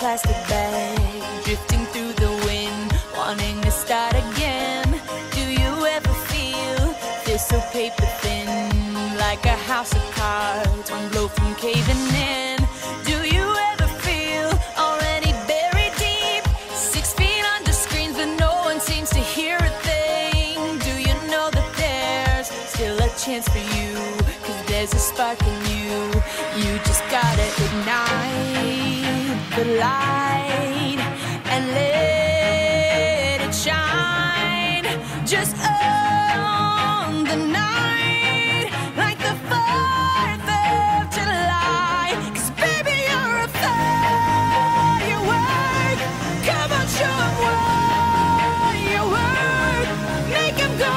plastic bag, drifting through the wind, wanting to start again. Do you ever feel this so paper thin, like a house of cards, one blow from caving in? Do you ever feel already buried deep, 6 feet under screens, but no one seems to hear a thing? Do you know that there's still a chance for you, 'cause there's a spark in you? You just gotta ignite the light and let it shine. Just own the night like the 4th of July. 'Cause baby, you're a firework. Come on, show 'em what you work. Make 'em go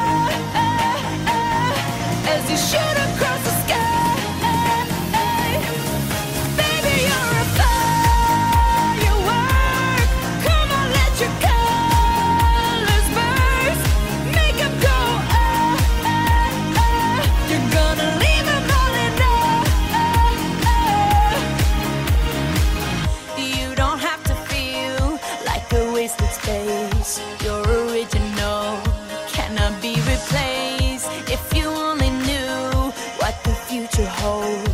as you shoot across the sky. Space, you're original, cannot be replaced. If you only knew what the future holds.